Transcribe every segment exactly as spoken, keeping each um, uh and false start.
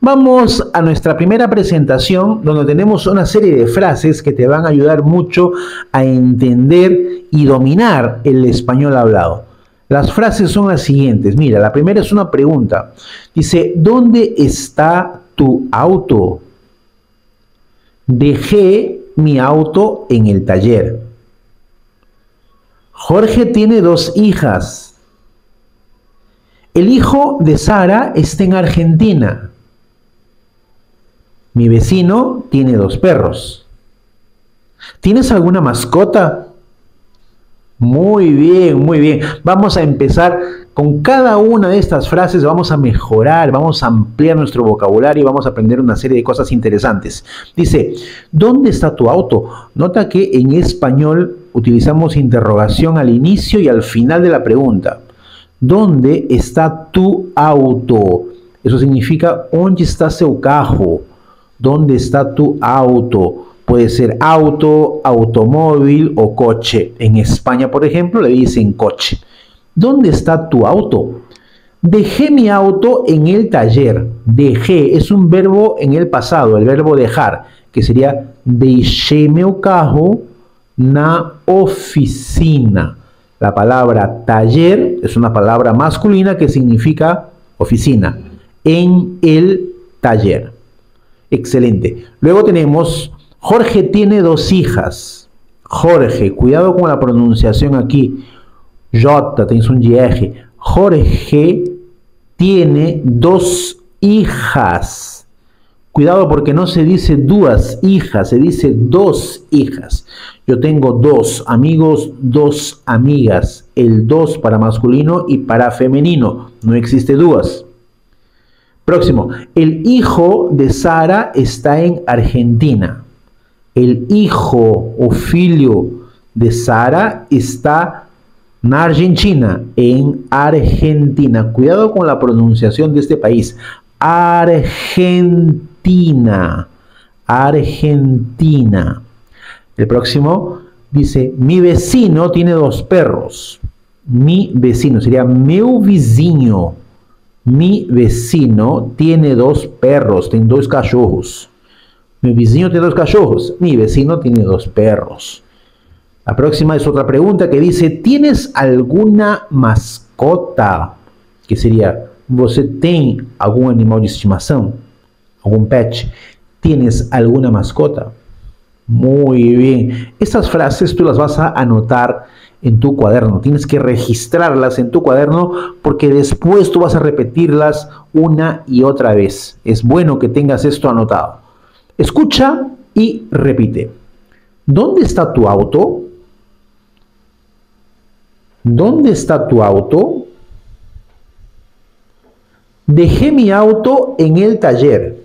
Vamos a nuestra primera presentación, donde tenemos una serie de frases que te van a ayudar mucho a entender y dominar el español hablado. Las frases son las siguientes. Mira, la primera es una pregunta. Dice, ¿dónde está tu auto? Dejé mi auto en el taller. Jorge tiene dos hijas. El hijo de Sara está en Argentina. Mi vecino tiene dos perros. ¿Tienes alguna mascota? Muy bien, muy bien. Vamos a empezar con cada una de estas frases. Vamos a mejorar, vamos a ampliar nuestro vocabulario y vamos a aprender una serie de cosas interesantes. Dice, ¿dónde está tu auto? Nota que en español utilizamos interrogación al inicio y al final de la pregunta. ¿Dónde está tu auto? Eso significa, ¿onde está seu carro? ¿Dónde está tu auto? Puede ser auto, automóvil o coche. En España, por ejemplo, le dicen coche. ¿Dónde está tu auto? Dejé mi auto en el taller. Dejé es un verbo en el pasado, el verbo dejar, que sería deixei meu carro na oficina. La palabra taller es una palabra masculina que significa oficina. En el taller. Excelente. Luego tenemos, Jorge tiene dos hijas. Jorge, cuidado con la pronunciación aquí. J, tienes un Y R. Jorge tiene dos hijas. Cuidado porque no se dice duas hijas, se dice dos hijas. Yo tengo dos amigos, dos amigas. El dos para masculino y para femenino. No existe duas. Próximo. El hijo de Sara está en Argentina. El hijo o filho de Sara está en Argentina. En Argentina. Cuidado con la pronunciación de este país. Argentina. Argentina. El próximo dice, mi vecino tiene dos perros. Mi vecino sería meu vizinho. Mi vecino tiene dos perros, tiene dos cachorros. Mi vecino tiene dos cachorros. Mi vecino tiene dos perros. La próxima es otra pregunta que dice, ¿tienes alguna mascota? Que sería, ¿você tem algún animal de estimación? ¿Algún pet? ¿Tienes alguna mascota? Muy bien. Estas frases tú las vas a anotar en tu cuaderno. Tienes que registrarlas en tu cuaderno porque después tú vas a repetirlas una y otra vez. Es bueno que tengas esto anotado. Escucha y repite. ¿Dónde está tu auto? ¿Dónde está tu auto? Dejé mi auto en el taller.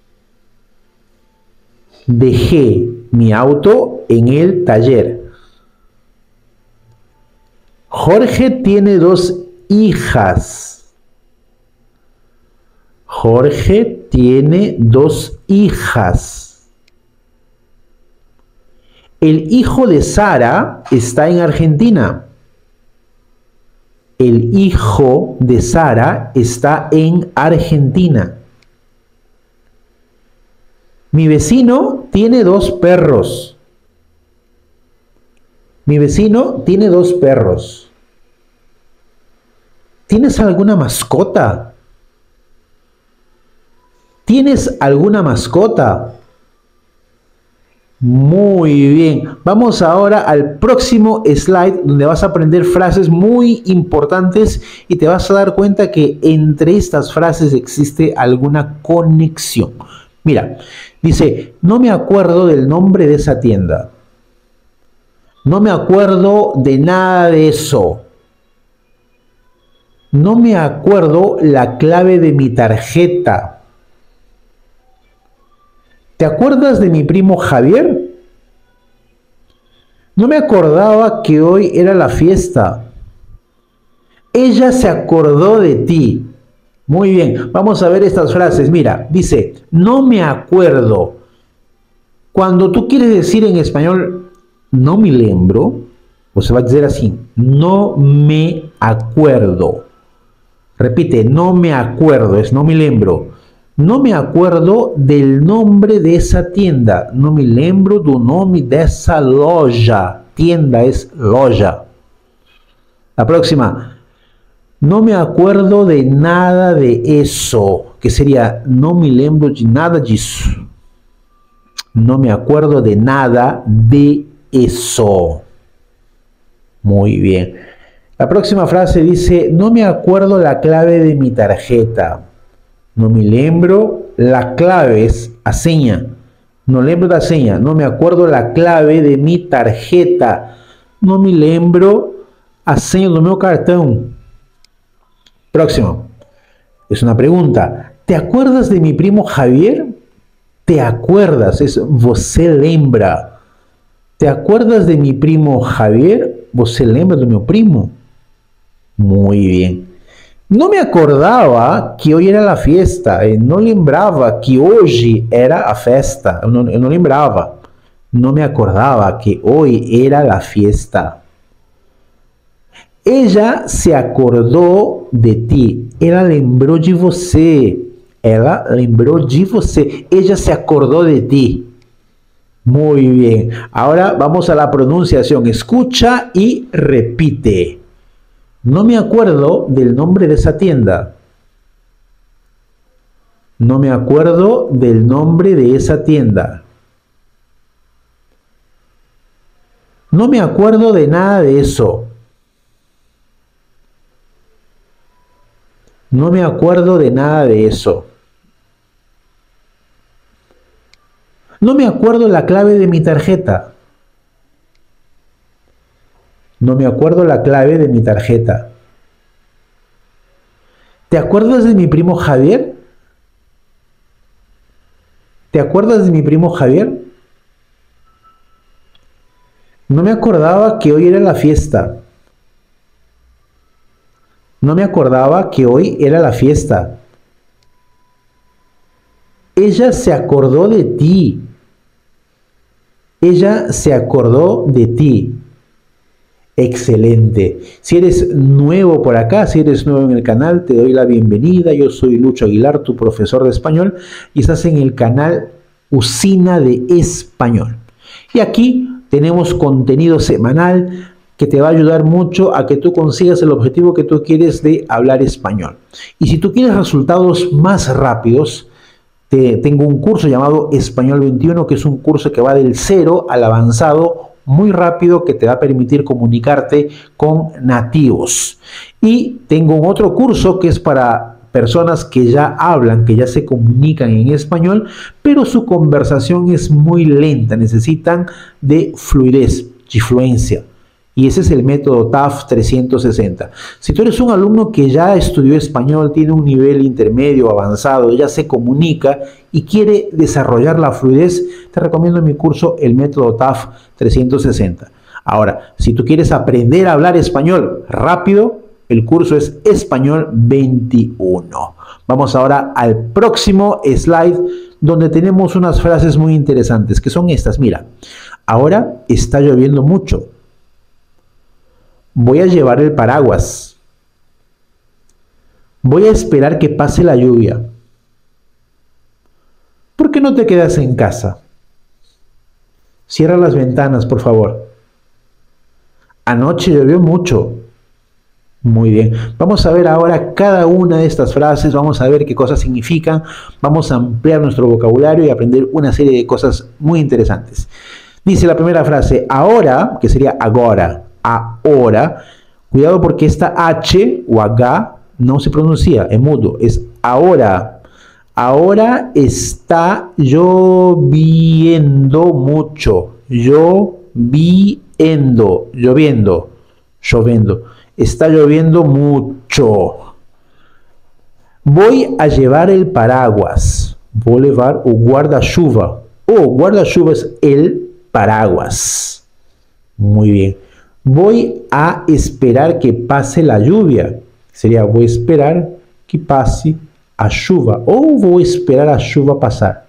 Dejé mi auto en el taller. Jorge tiene dos hijas. Jorge tiene dos hijas. El hijo de Sara está en Argentina. El hijo de Sara está en Argentina. Mi vecino tiene dos perros. Mi vecino tiene dos perros. ¿Tienes alguna mascota? ¿Tienes alguna mascota? Muy bien. Vamos ahora al próximo slide donde vas a aprender frases muy importantes y te vas a dar cuenta que entre estas frases existe alguna conexión. Mira, dice, no me acuerdo del nombre de esa tienda. No me acuerdo de nada de eso. No me acuerdo la clave de mi tarjeta. ¿Te acuerdas de mi primo Javier? No me acordaba que hoy era la fiesta. Ella se acordó de ti. Muy bien, vamos a ver estas frases. Mira, dice, no me acuerdo. Cuando tú quieres decir en español, no me lembro, o se va a decir así, no me acuerdo. Repite, no me acuerdo, es no me lembro. No me acuerdo del nombre de esa tienda. No me lembro do nome dessa loja. Tienda es loja. La próxima. No me acuerdo de nada de eso. Que sería, no me lembro de nada disso. No me acuerdo de nada de eso. Muy bien. La próxima frase dice, no me acuerdo la clave de mi tarjeta. No me lembro la clave, es a seña. No lembro la seña. No me acuerdo la clave de mi tarjeta. No me lembro a seña do meu cartão. Próximo. Es una pregunta. ¿Te acuerdas de mi primo Javier? ¿Te acuerdas? Es você lembra. ¿Te acuerdas de mi primo Javier? ¿Você lembra de mi primo? Muy bien. No me acordaba que hoy era la fiesta. Eh, no lembrava que hoy era a festa. Eu não, eu não lembrava. No me acordaba que hoy era la fiesta. Ella se acordou de ti. Ela lembrou de você. Ela lembrou de você. Ella se acordó de ti. Muy bien. Ahora vamos a la pronunciación. Escucha y repite. No me acuerdo del nombre de esa tienda. No me acuerdo del nombre de esa tienda. No me acuerdo de nada de eso. No me acuerdo de nada de eso. No me acuerdo la clave de mi tarjeta. No me acuerdo la clave de mi tarjeta. ¿Te acuerdas de mi primo Javier? ¿Te acuerdas de mi primo Javier? No me acordaba que hoy era la fiesta. No me acordaba que hoy era la fiesta. Ella se acordó de ti. Ella se acordó de ti. Excelente. Si eres nuevo por acá, si eres nuevo en el canal, te doy la bienvenida. Yo soy Lucho Aguilar, tu profesor de español, y estás en el canal Usina de Español. Y aquí tenemos contenido semanal que te va a ayudar mucho a que tú consigas el objetivo que tú quieres de hablar español. Y si tú quieres resultados más rápidos, te, tengo un curso llamado Español veintiuno, que es un curso que va del cero al avanzado muy rápido, que te va a permitir comunicarte con nativos. Y tengo un otro curso que es para personas que ya hablan, que ya se comunican en español, pero su conversación es muy lenta, necesitan de fluidez, de fluencia. Y ese es el método T A F trescientos sesenta. Si tú eres un alumno que ya estudió español, tiene un nivel intermedio, avanzado, ya se comunica y quiere desarrollar la fluidez, te recomiendo mi curso, el método T A F trescientos sesenta. Ahora, si tú quieres aprender a hablar español rápido, el curso es Español veintiuno. Vamos ahora al próximo slide, donde tenemos unas frases muy interesantes, que son estas. Mira, ahora está lloviendo mucho. Voy a llevar el paraguas. Voy a esperar que pase la lluvia. ¿Por qué no te quedas en casa? Cierra las ventanas, por favor. Anoche llovió mucho. Muy bien. Vamos a ver ahora cada una de estas frases. Vamos a ver qué cosas significan. Vamos a ampliar nuestro vocabulario y aprender una serie de cosas muy interesantes. Dice la primera frase, ahora, que sería agora. Ahora, cuidado porque esta H o H no se pronuncia, es mudo, es ahora. Ahora está lloviendo mucho, lloviendo, lloviendo, lloviendo, está lloviendo mucho. Voy a llevar el paraguas, voy a llevar o guarda-chuva, o guarda-chuva es el paraguas. Muy bien. Voy a esperar que pase la lluvia. Sería voy a esperar que pase a chuva. O voy a esperar a chuva pasar.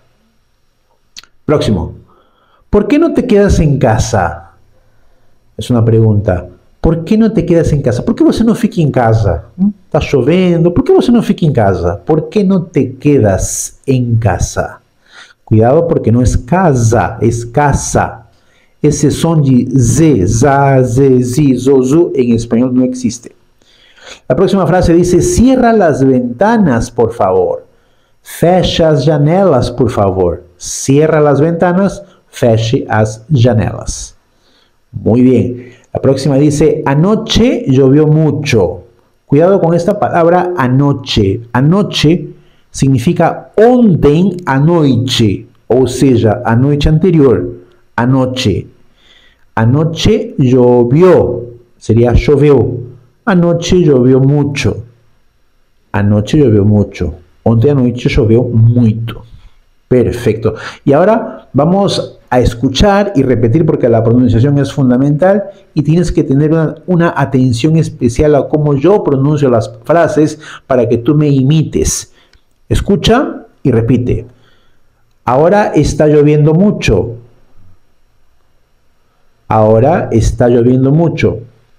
Próximo. ¿Por qué no te quedas en casa? Es una pregunta. por que não te quedas em casa? Por que você não fica em casa? Está chovendo, por que você não fica em casa? Por que não te quedas em casa? Cuidado porque não é casa, é casa. Esse som de Z, za, ze, zi, zo, zu, em espanhol não existe. A próxima frase dice, cierra las ventanas, por favor. Fecha as janelas, por favor. Cierra las ventanas, feche as janelas. Muy bien. La próxima dice, anoche llovió mucho. Cuidado con esta palabra anoche. Anoche significa ontem à noite, ou seja, a noite anterior. Anoche. Anoche llovió, sería choveu. Anoche llovió mucho. Anoche llovió mucho. Ontem à noite choveu muito. Perfecto. Y ahora vamos a escuchar y repetir porque la pronunciación es fundamental y tienes que tener una, una atención especial a cómo yo pronuncio las frases para que tú me imites. Escucha y repite. Ahora está lloviendo mucho. Ahora está lloviendo mucho.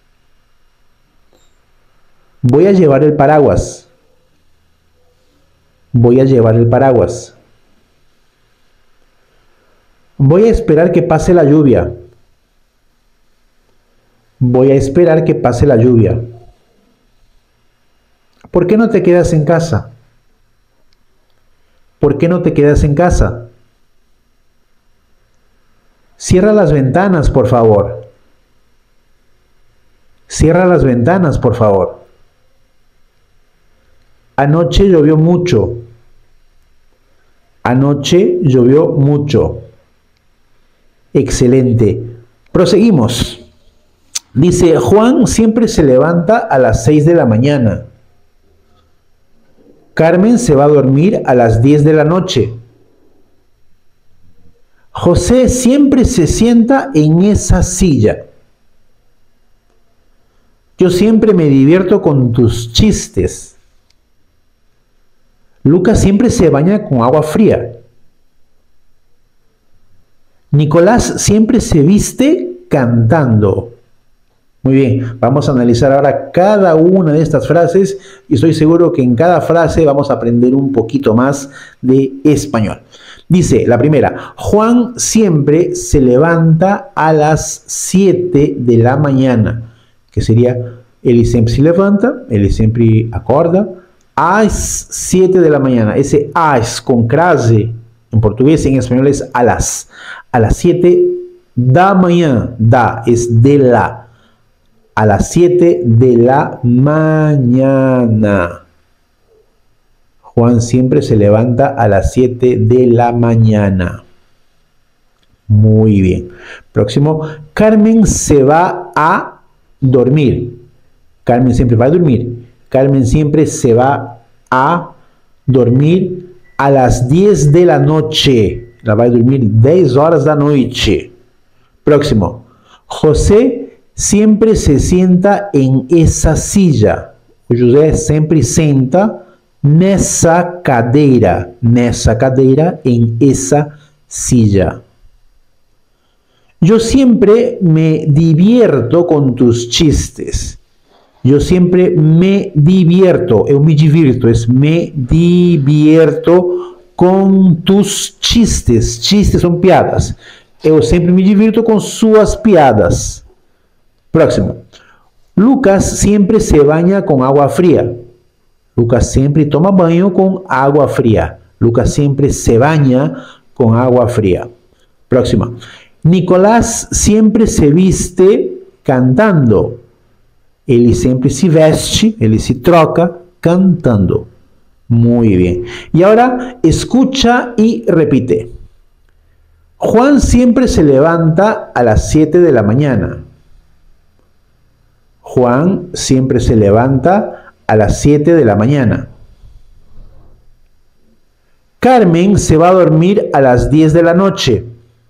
Voy a llevar el paraguas. Voy a llevar el paraguas. Voy a esperar que pase la lluvia. Voy a esperar que pase la lluvia. ¿Por qué no te quedas en casa? ¿Por qué no te quedas en casa? Cierra las ventanas, por favor. Cierra las ventanas, por favor. Anoche llovió mucho. Anoche llovió mucho. Excelente. Proseguimos. Dice, Juan siempre se levanta a las seis de la mañana. Carmen se va a dormir a las diez de la noche. José siempre se sienta en esa silla. Yo siempre me divierto con tus chistes. Lucas siempre se baña con agua fría. Nicolás siempre se viste cantando. Muy bien, vamos a analizar ahora cada una de estas frases y estoy seguro que en cada frase vamos a aprender un poquito más de español. Dice la primera, Juan siempre se levanta a las siete de la mañana, que sería, ele sempre se levanta, ele sempre acorda, às siete de la mañana. Ese às con crase, en portugués y en español es a las. A las siete da manhã, da es de la. A las siete de la mañana. Juan siempre se levanta a las siete de la mañana. Muy bien. Próximo. Carmen se va a dormir. Carmen siempre va a dormir. Carmen siempre se va a dormir a las diez de la noche. Ela vai dormir diez horas da noite. Próximo. José siempre se sienta en esa silla. O José sempre senta nessa cadeira. Nessa cadeira, en esa silla. Yo siempre me divierto con tus chistes. Yo siempre me divierto. Eu me divirto. Es me divierto com tus chistes. Chistes são piadas. Eu sempre me divirto com suas piadas. Próximo. Lucas sempre se baña com água fria. Lucas sempre toma banho com água fria. Lucas sempre se baña com água fria. Próxima. Nicolás sempre se viste cantando. Ele sempre se veste, ele se troca cantando. Muy bien. Y ahora escucha y repite. Juan siempre se levanta a las siete de la mañana. Juan siempre se levanta a las siete de la mañana. Carmen se va a dormir a las diez de la noche.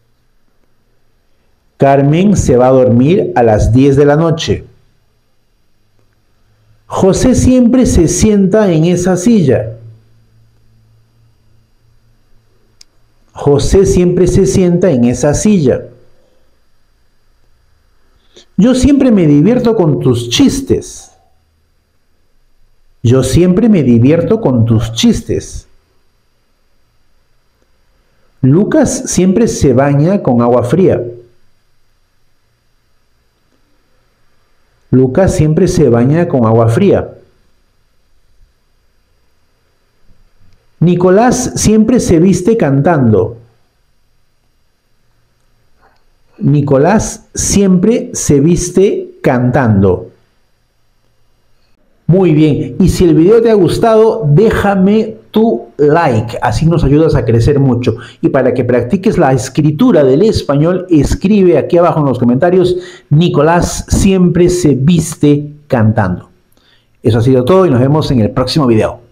Carmen se va a dormir a las diez de la noche. José siempre se sienta en esa silla. José siempre se sienta en esa silla. Yo siempre me divierto con tus chistes. Yo siempre me divierto con tus chistes. Lucas siempre se baña con agua fría. Lucas siempre se baña con agua fría. Nicolás siempre se viste cantando. Nicolás siempre se viste cantando. Muy bien, y si el video te ha gustado, déjame tu like, así nos ayudas a crecer mucho. Y para que practiques la escritura del español, escribe aquí abajo en los comentarios: Nicolás siempre se viste cantando. Eso ha sido todo y nos vemos en el próximo video.